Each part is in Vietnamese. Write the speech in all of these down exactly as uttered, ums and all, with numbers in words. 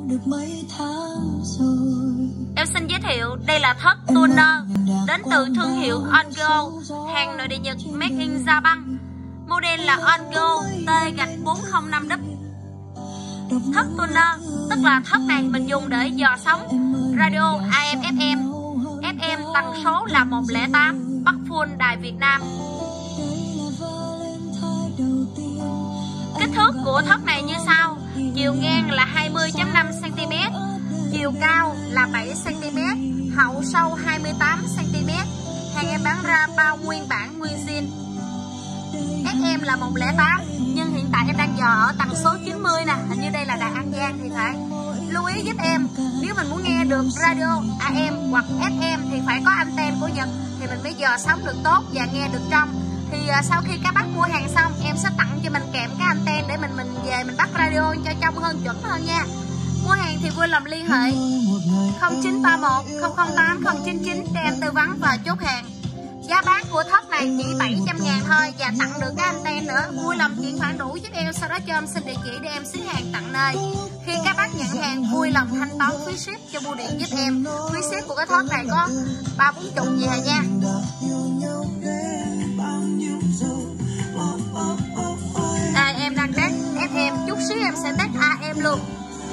được mấy tháng rồi. Em xin giới thiệu đây là thớt tuner đến từ thương hiệu Ongo, hàng nội địa Nhật, made in Japan. Model là Ongo T gạch bốn không năm W. Thớt tuner tức là thớt này mình dùng để dò sóng radio A M F M. F M tần số là một không tám, bắt full đài Việt Nam. Kích thước của thớt này như sau: chiều ngang là hai mươi phẩy năm xăng ti mét, chiều cao là bảy xăng ti mét, hậu sâu hai mươi tám xăng ti mét. Hàng em bán ra bao nguyên bản nguyên zin. F M là một không tám, nhưng hiện tại em đang dò ở tần số chín mươi nè, hình như đây là đài An Giang thì phải. Lưu ý giúp em, nếu mình muốn nghe được radio A M hoặc F M thì phải có anten của Nhật thì mình mới dò sóng được tốt và nghe được trong. Thì uh, sau khi các bác mua hàng xong, em sẽ tặng cho mình kèm cái anten để mình mình về mình bắt radio cho trong hơn, chuẩn hơn nha. Mua hàng thì vui lòng liên hệ không chín ba một không không tám không chín chín để em tư vấn và chốt hàng. Giá bán của thớt này chỉ bảy trăm ngàn thôi và tặng được cái anten nữa. Vui lòng chuyển khoản đủ giúp em, sau đó cho em xin địa chỉ để em ship hàng tận nơi. Khi các bác nhận hàng vui lòng thanh toán phí ship cho bưu điện giúp em. Phí ship của cái thớt này có ba bốn chục gì hả nha. Đây em đang test F M, chút xíu em sẽ test A M luôn.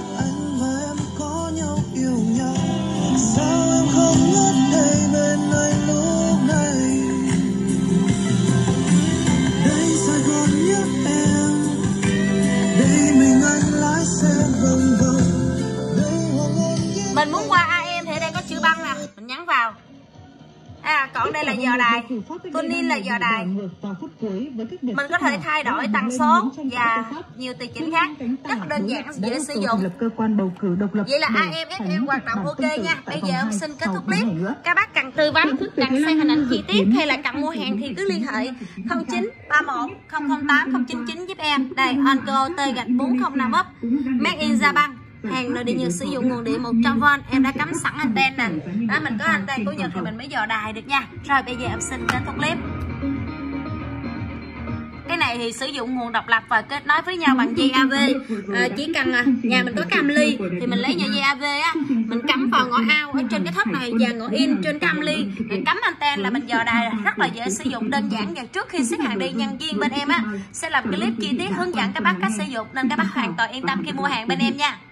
Mình muốn qua A M thì ở đây có chữ băng nè, mình nhấn vào. À, còn đây là giờ đài, tuning là giờ đài. Mình có thể thay đổi tần số và nhiều tùy chỉnh khác, rất là đơn giản, dễ sử dụng. Vậy là A M F M hoạt động ok nha. Bây giờ em xin kết thúc clip. Các bác cần tư vấn, cần xem hình ảnh chi tiết hay là cần mua hàng thì cứ liên hệ không chín ba một không không tám không chín chín giúp em. Đây, Ongo T gạch bốn không năm W, made in Japan. Hàng nội địa Nhật sử dụng nguồn điện một trăm vôn. Em đã cắm sẵn anten nè. Đó, mình có anten của Nhật thì mình mới dò đài được nha. Rồi bây giờ em xin kết thúc clip. Cái này thì sử dụng nguồn độc lập và kết nối với nhau bằng dây A V. À, chỉ cần à, nhà mình có cam ly thì mình lấy nhà dây A V á, mình cắm vào ngõ out ở trên cái thớt này và ngõ in trên cam ly, mình cắm anten là mình dò đài, rất là dễ sử dụng, đơn giản. Và trước khi ship hàng đi, nhân viên bên em á sẽ làm clip chi tiết hướng dẫn các bác cách sử dụng, nên các bác hoàn toàn yên tâm khi mua hàng bên em nha.